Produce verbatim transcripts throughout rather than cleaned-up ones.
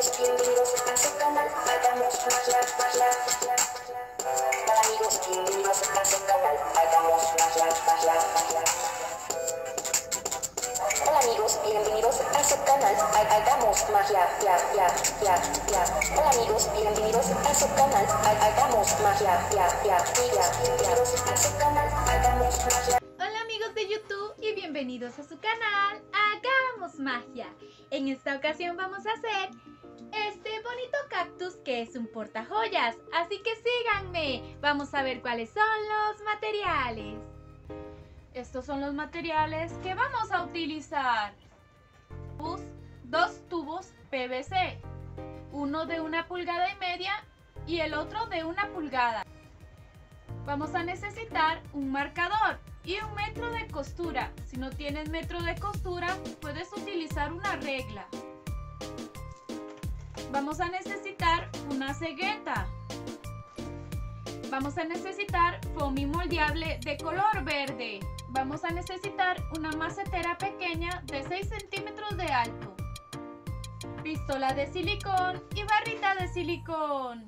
amigos, bienvenidos a su canal, hagamos magia, magia, magia. Hola amigos, bienvenidos a su canal, hagamos magia, magia, magia. Hola amigos, bienvenidos a su canal, hagamos magia, ya, ya, ya, ya. Hola amigos, bienvenidos a su canal, hagamos magia, ya, ya, ya. Bienvenidos a su canal, hagamos magia. Hola amigos de YouTube y bienvenidos a su canal Hagamos Magia. En esta ocasión vamos a hacer este bonito cactus que es un portajoyas, así que síganme. Vamos a ver cuáles son los materiales. Estos son los materiales que vamos a utilizar. Dos tubos P V C, uno de una pulgada y media y el otro de una pulgada. Vamos a necesitar un marcador y un metro de costura. Si no tienes metro de costura, puedes utilizar una regla. Vamos a necesitar una cegueta. Vamos a necesitar foamy moldeable de color verde. Vamos a necesitar una macetera pequeña de seis centímetros de alto, pistola de silicón y barrita de silicón.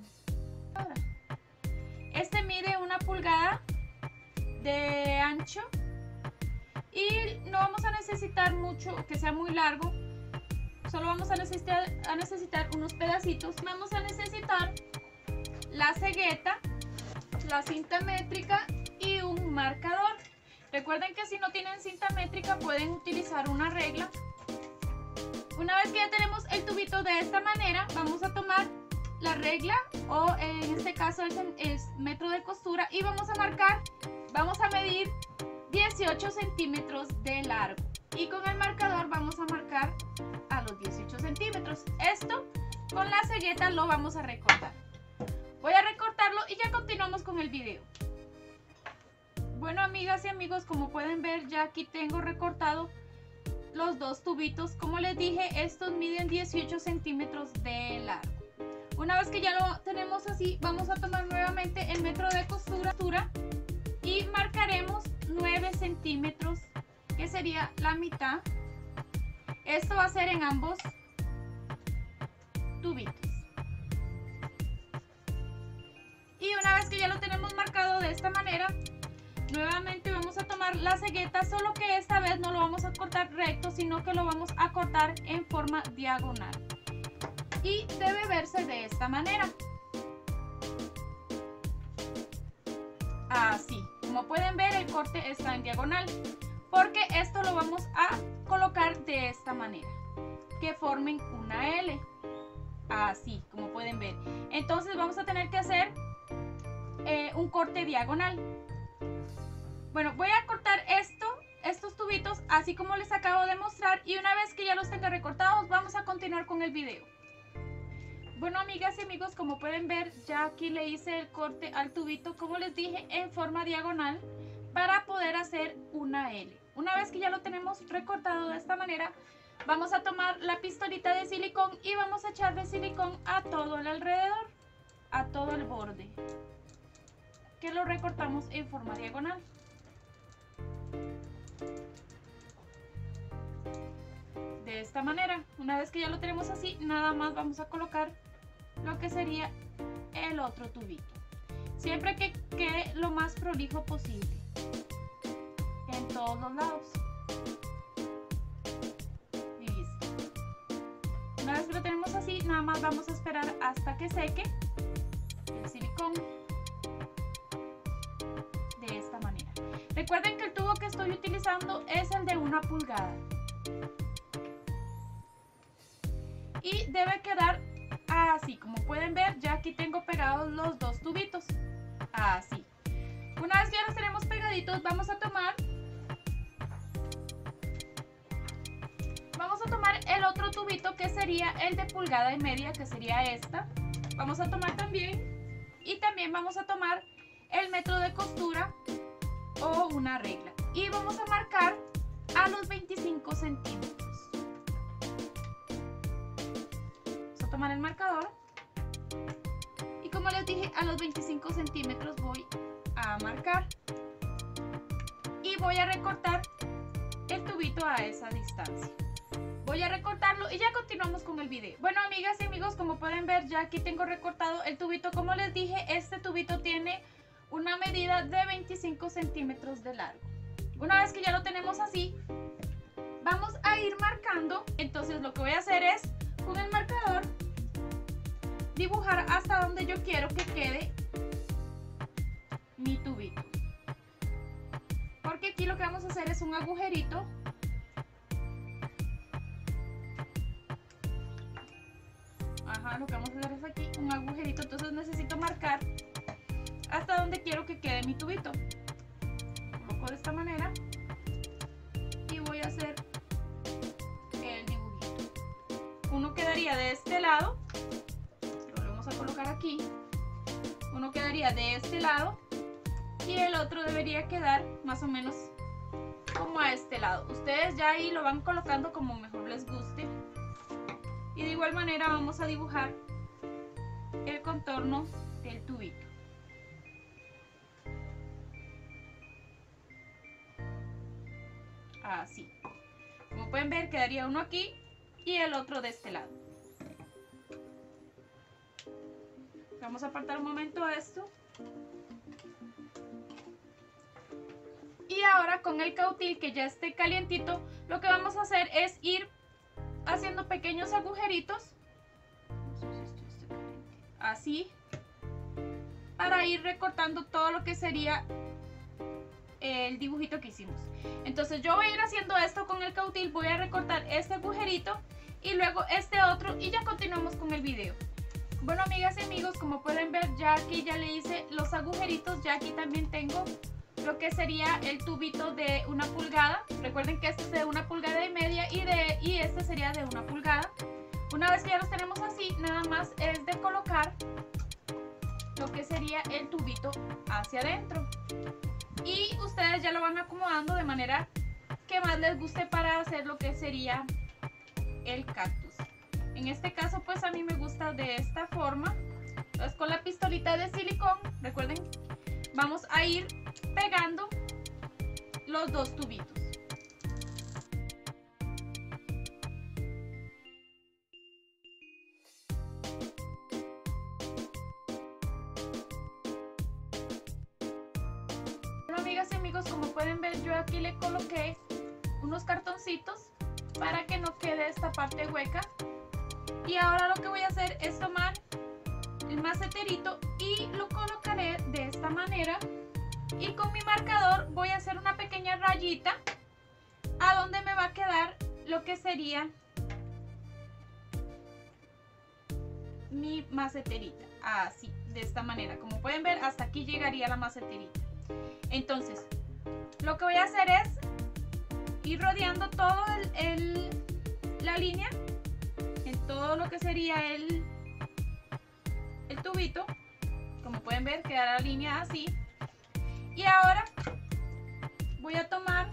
Este mide una pulgada de ancho y no vamos a necesitar mucho, que sea muy largo. Solo vamos a necesitar, a necesitar unos pedacitos. Vamos a necesitar la cegueta, la cinta métrica y un marcador. Recuerden que si no tienen cinta métrica pueden utilizar una regla. Una vez que ya tenemos el tubito de esta manera, vamos a tomar la regla o en este caso es el metro de costura y vamos a marcar, vamos a medir dieciocho centímetros de largo y con el marcador vamos a marcar a los dieciocho centímetros. Esto con la cegueta lo vamos a recortar. Voy a recortarlo y ya continuamos con el video. Bueno amigas y amigos, como pueden ver ya aquí tengo recortado los dos tubitos. Como les dije, estos miden dieciocho centímetros de largo. Una vez que ya lo tenemos así, vamos a tomar nuevamente el metro de costura y marcaremos nueve centímetros, que sería la mitad. Esto va a ser en ambos tubitos. Y una vez que ya lo tenemos marcado de esta manera, nuevamente vamos a tomar la cegueta, solo que esta vez no lo vamos a cortar recto, sino que lo vamos a cortar en forma diagonal. Y debe verse de esta manera. Así, como pueden ver, el corte está en diagonal, porque esto lo vamos a colocar de esta manera, que formen una L. Así, como pueden ver. Entonces vamos a tener que hacer eh, un corte diagonal. Bueno, voy a cortar esto, estos tubitos, así como les acabo de mostrar, y una vez que ya los tenga recortados, vamos a continuar con el video. Bueno, amigas y amigos, como pueden ver, ya aquí le hice el corte al tubito, como les dije, en forma diagonal, para poder hacer una L. Una vez que ya lo tenemos recortado de esta manera, vamos a tomar la pistolita de silicón y vamos a echarle silicón a todo el alrededor, a todo el borde, que lo recortamos en forma diagonal. De esta manera, una vez que ya lo tenemos así, nada más vamos a colocar lo que sería el otro tubito, siempre que quede lo más prolijo posible en todos los lados. Y listo. Una vez que lo tenemos así, nada más vamos a esperar hasta que seque el silicón de esta manera. Recuerden que el tubo que estoy utilizando es el de una pulgada. Y debe quedar así, como pueden ver, ya aquí tengo pegados los dos tubitos, así. Una vez que ya los tenemos pegaditos, vamos a tomar, vamos a tomar el otro tubito que sería el de pulgada y media, que sería esta. Vamos a tomar también, y también vamos a tomar el metro de costura o una regla. Y vamos a marcar a los veinticinco centímetros. Tomar el marcador y como les dije, a los veinticinco centímetros voy a marcar y voy a recortar el tubito a esa distancia. Voy Voy a recortarlo y ya continuamos con el video. Bueno, amigas y amigos, como pueden ver, ya aquí tengo recortado el tubito. Como les dije, este tubito tiene una medida de veinticinco centímetros de largo. Una vez que ya lo tenemos así, vamos a ir marcando. Entonces lo que voy a hacer es, con el marcador, dibujar hasta donde yo quiero que quede mi tubito. Porque aquí lo que vamos a hacer es un agujerito. Ajá, lo que vamos a hacer es aquí un agujerito. Entonces necesito marcar hasta donde quiero que quede mi tubito. Coloco de esta manera y voy a hacer el dibujito. Uno quedaría de este lado, lo volvemos a colocar aquí. Uno quedaría de este lado y el otro debería quedar más o menos como a este lado. Ustedes ya ahí lo van colocando como mejor les guste. Y de igual manera vamos a dibujar el contorno del tubito. Así. Como pueden ver, quedaría uno aquí y el otro de este lado. Vamos a apartar un momento esto. Y ahora con el cautil que ya esté calientito, lo que vamos a hacer es ir haciendo pequeños agujeritos, así, para ir recortando todo lo que sería el dibujito que hicimos. Entonces yo voy a ir haciendo esto con el cautil, voy a recortar este agujerito y luego este otro y ya continuamos con el video. Bueno, amigas y amigos, como pueden ver, ya aquí ya le hice los agujeritos. Ya aquí también tengo lo que sería el tubito de una pulgada. Recuerden que este es de una pulgada y media y, de, y este sería de una pulgada. Una vez que ya los tenemos así, nada más es de colocar lo que sería el tubito hacia adentro. Y ustedes ya lo van acomodando de manera que más les guste para hacer lo que sería el cactus. En este caso, pues a mí me gusta de esta forma. Entonces con la pistolita de silicón, recuerden, vamos a ir pegando los dos tubitos. Bueno, amigas y amigos, como pueden ver, yo aquí le coloqué unos cartoncitos para que no quede esta parte hueca. Y ahora lo que voy a hacer es tomar el maceterito y lo colocaré de esta manera. Y con mi marcador voy a hacer una pequeña rayita a donde me va a quedar lo que sería mi maceterita. Así, de esta manera. Como pueden ver, hasta aquí llegaría la maceterita. Entonces, lo que voy a hacer es ir rodeando todo el, el, la línea, en todo lo que sería el, el tubito. Como pueden ver, quedará la línea así. Y ahora voy a tomar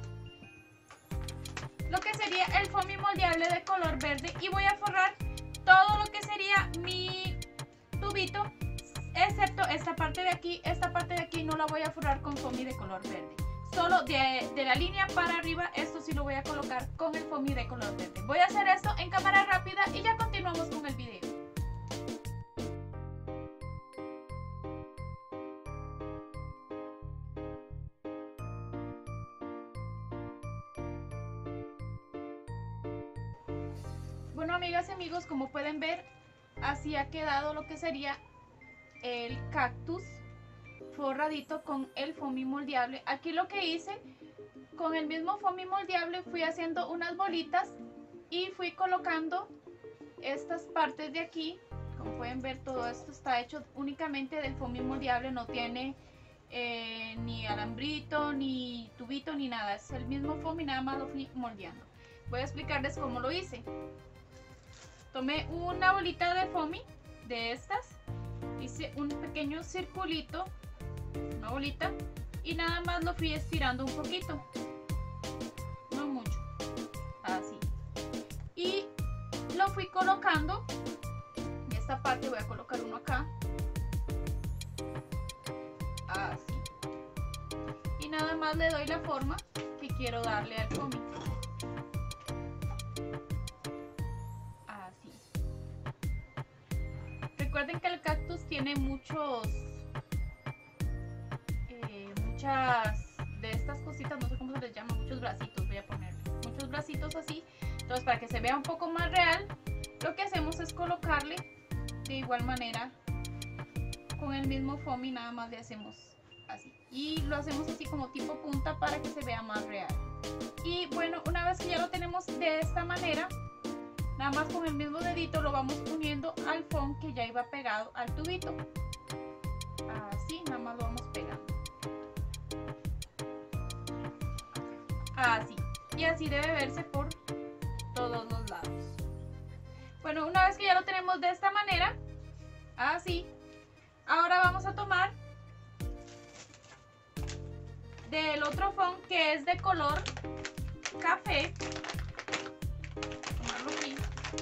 lo que sería el foamy moldeable de color verde y voy a forrar todo lo que sería mi tubito, excepto esta parte de aquí. Esta parte de aquí no la voy a forrar con foamy de color verde. Solo de, de la línea para arriba, esto sí lo voy a colocar con el foamy de color verde. Voy a hacer esto en cámara rápida y ya continuamos con el video. Bueno, amigas y amigos, como pueden ver, así ha quedado lo que sería el cactus forradito con el foamy moldeable. Aquí lo que hice con el mismo foamy moldeable, fui haciendo unas bolitas y fui colocando estas partes de aquí. Como pueden ver, todo esto está hecho únicamente del foamy moldeable, no tiene eh, ni alambrito, ni tubito, ni nada. Es el mismo foamy, nada más lo fui moldeando. Voy a explicarles cómo lo hice. Tomé una bolita de foamy de estas, hice un pequeño circulito, una bolita, y nada más lo fui estirando un poquito, no mucho, así, y lo fui colocando. En esta parte voy a colocar uno acá, así, y nada más le doy la forma que quiero darle al foamy. recuerden que el cactus tiene muchos, eh, muchas de estas cositas, no sé cómo se les llama, muchos bracitos, voy a ponerle, muchos bracitos así. Entonces, para que se vea un poco más real, lo que hacemos es colocarle de igual manera con el mismo foamy, nada más le hacemos así. Y lo hacemos así como tipo punta para que se vea más real. Y bueno, una vez que ya lo tenemos de esta manera, nada más con el mismo dedito lo vamos uniendo al foam que ya iba pegado al tubito. Así, nada más lo vamos pegando. Así. Y así debe verse por todos los lados. Bueno, una vez que ya lo tenemos de esta manera, así, ahora vamos a tomar del otro foam que es de color café. Tomarlo aquí.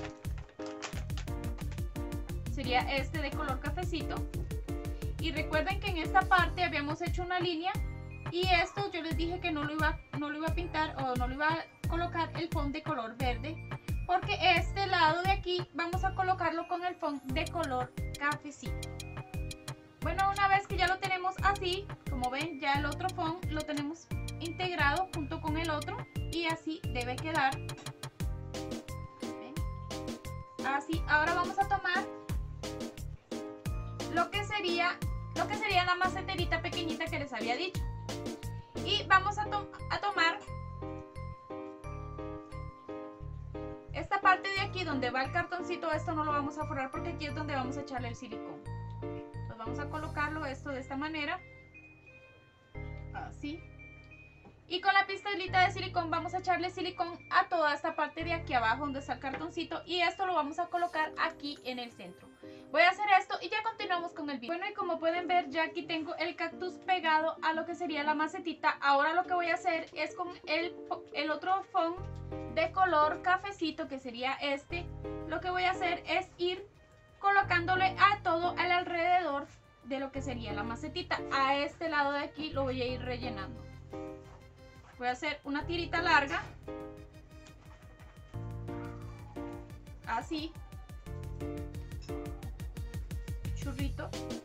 Sería este de color cafecito. Y recuerden que en esta parte habíamos hecho una línea y esto yo les dije que no lo iba, no lo iba a pintar o no lo iba a colocar el foam de color verde, porque este lado de aquí vamos a colocarlo con el foam de color cafecito. Bueno, una vez que ya lo tenemos así, como ven, ya el otro foam lo tenemos integrado junto con el otro y así debe quedar. ¿Ven? Así, ahora vamos a tomar lo que sería, lo que sería la maceterita pequeñita que les había dicho. Y vamos a, to a tomar esta parte de aquí donde va el cartoncito. Esto no lo vamos a forrar porque aquí es donde vamos a echarle el silicón. Entonces vamos a colocarlo esto de esta manera, así. Y con la pistolita de silicón vamos a echarle silicón a toda esta parte de aquí abajo donde está el cartoncito. Y esto lo vamos a colocar aquí en el centro. Voy a hacer esto y ya continuamos con el video. Bueno, y como pueden ver, ya aquí tengo el cactus pegado a lo que sería la macetita. Ahora lo que voy a hacer es con el, el otro foam de color cafecito, que sería este. Lo que voy a hacer es ir colocándole a todo el alrededor de lo que sería la macetita. A este lado de aquí lo voy a ir rellenando. Voy a hacer una tirita larga, así, churrito,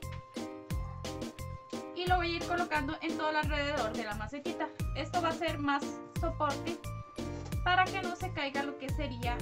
y lo voy a ir colocando en todo el alrededor de la macetita. Esto va a ser más soporte para que no se caiga lo que sería.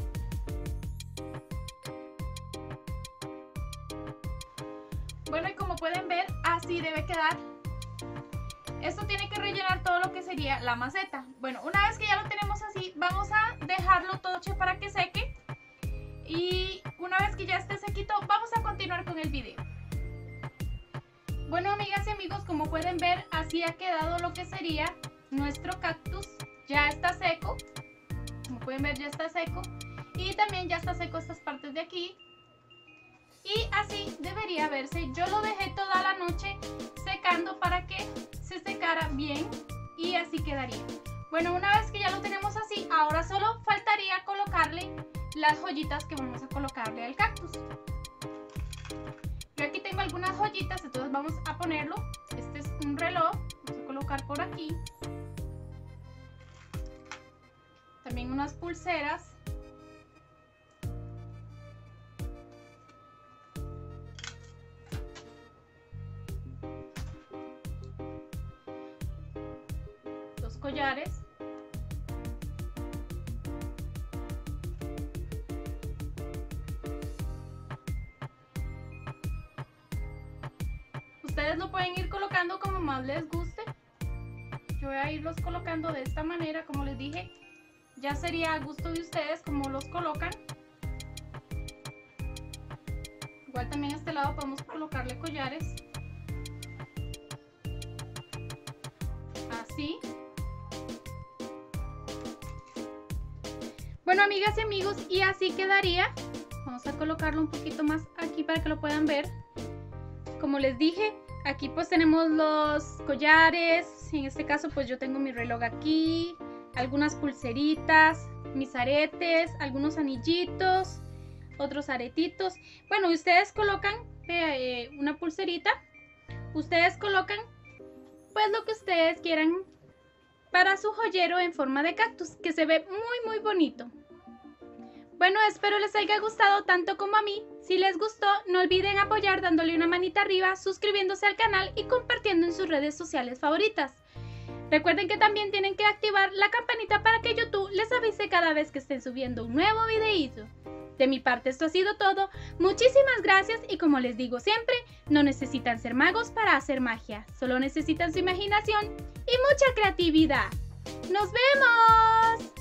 Bueno, y como pueden ver, así debe quedar. Esto tiene que rellenar todo lo que sería la maceta. Bueno, una vez que ya lo tenemos así, vamos a dejarlo todo para que seque. Y una vez que ya esté sequito, vamos a continuar con el video. Bueno, amigas y amigos, como pueden ver, así ha quedado lo que sería nuestro cactus. Ya está seco. Como pueden ver, ya está seco. Y también ya está seco estas partes de aquí. Y así debería verse. Yo lo dejé toda la noche secando para que se secara bien y así quedaría. Bueno, una vez que ya lo tenemos así, ahora solo faltaría colocarle las joyitas que vamos a colocarle al cactus. Yo aquí tengo algunas joyitas, entonces vamos a ponerlo. Este es un reloj, vamos a colocar por aquí. También unas pulseras. Collares, ustedes lo pueden ir colocando como más les guste. Yo voy a irlos colocando de esta manera, como les dije, ya sería a gusto de ustedes como los colocan. Igual también a este lado podemos colocarle collares, así. Bueno, amigas y amigos, y así quedaría. Vamos a colocarlo un poquito más aquí para que lo puedan ver. Como les dije, aquí pues tenemos los collares. En este caso pues yo tengo mi reloj aquí, algunas pulseritas, mis aretes, algunos anillitos, otros aretitos. Bueno, ustedes colocan eh, una pulserita. Ustedes colocan pues lo que ustedes quieran para su joyero en forma de cactus, que se ve muy muy bonito. Bueno, espero les haya gustado tanto como a mí. Si les gustó, no olviden apoyar dándole una manita arriba, suscribiéndose al canal y compartiendo en sus redes sociales favoritas. Recuerden que también tienen que activar la campanita para que YouTube les avise cada vez que estén subiendo un nuevo videíto. De mi parte esto ha sido todo. Muchísimas gracias y como les digo siempre, no necesitan ser magos para hacer magia. Solo necesitan su imaginación y mucha creatividad. ¡Nos vemos!